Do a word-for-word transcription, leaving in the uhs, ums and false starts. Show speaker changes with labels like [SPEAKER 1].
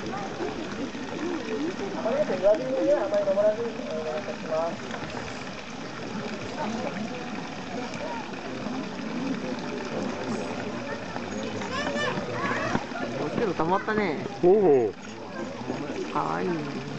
[SPEAKER 1] おけど溜まったね。
[SPEAKER 2] おお。
[SPEAKER 1] かわいいね。